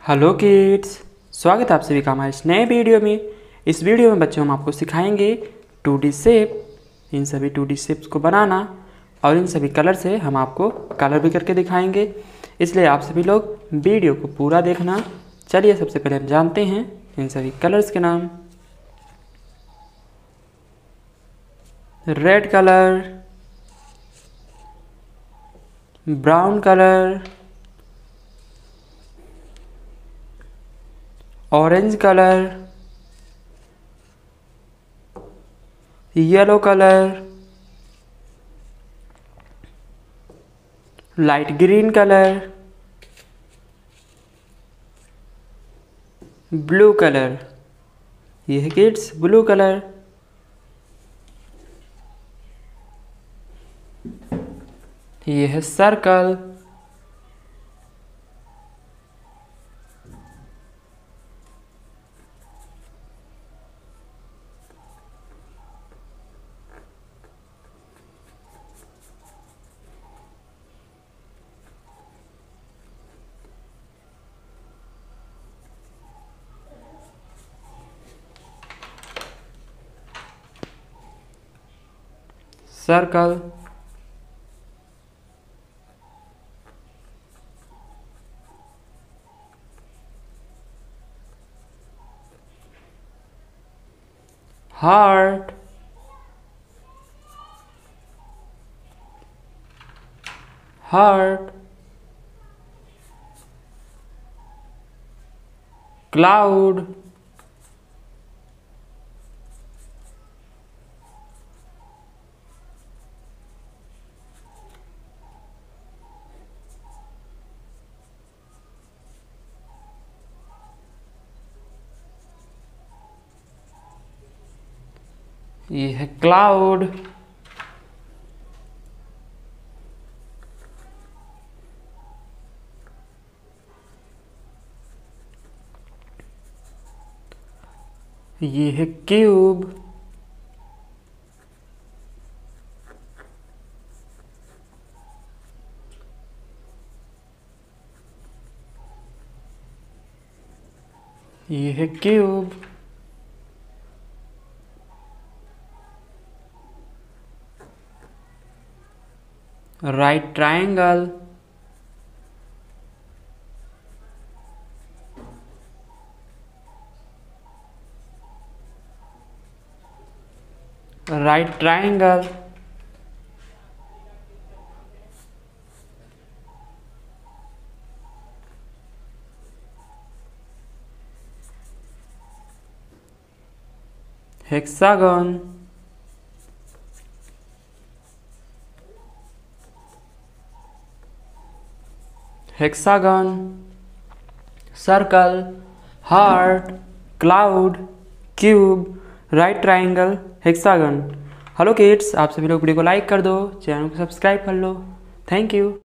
Hello kids, स्वागत है आप सभी का हमारे इस नए वीडियो में। इस वीडियो में बच्चों हम आपको सिखाएंगे 2D शेप। इन सभी 2D शेप्स को बनाना और इन सभी कलर से हम आपको कलर भी करके दिखाएंगे, इसलिए आप सभी लोग वीडियो को पूरा देखना। चलिए सबसे पहले हम जानते हैं इन सभी कलर्स के नाम। Red colour, brown colour, orange colour, yellow colour, light green colour, blue colour. ये है किड्स ब्लू कलर। ये है circle. Circle, heart, heart, cloud, ये है क्लाउड, ये है क्यूब, ये है cube, right triangle, right triangle, hexagon, hexagon, circle, heart, cloud, cube, right triangle, hexagon. Hello kids, आप सभी लोग वीडियो को लाइक कर दो, चैनल को सब्सक्राइब कर लो। Thank you.